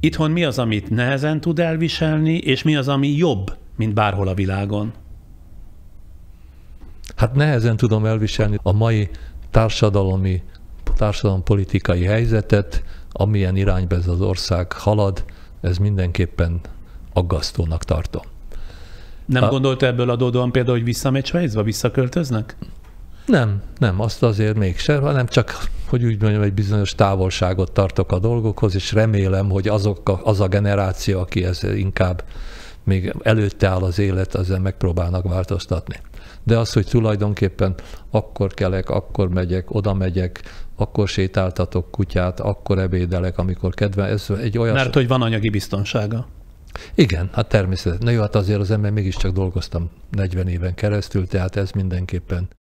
Itthon mi az, amit nehezen tud elviselni, és mi az, ami jobb, mint bárhol a világon? Hát nehezen tudom elviselni a mai társadalompolitikai helyzetet, amilyen irányba ez az ország halad, ez mindenképpen aggasztónak tartom. Nem gondolta ebből adódóan például, hogy visszamegy Svájcba, visszaköltöznek? Nem, azt azért mégsem, hanem csak, hogy úgy mondjam, egy bizonyos távolságot tartok a dolgokhoz, és remélem, hogy az a generáció, aki ez inkább még előtte áll az élet, ezzel megpróbálnak változtatni. De az, hogy tulajdonképpen akkor kelek, akkor megyek, oda megyek, akkor sétáltatok kutyát, akkor ebédelek, amikor kedve, ez egy olyan... Mert hogy van anyagi biztonsága. Igen, hát természetesen. Na jó, hát azért az ember mégiscsak dolgoztam 40 éven keresztül, tehát ez mindenképpen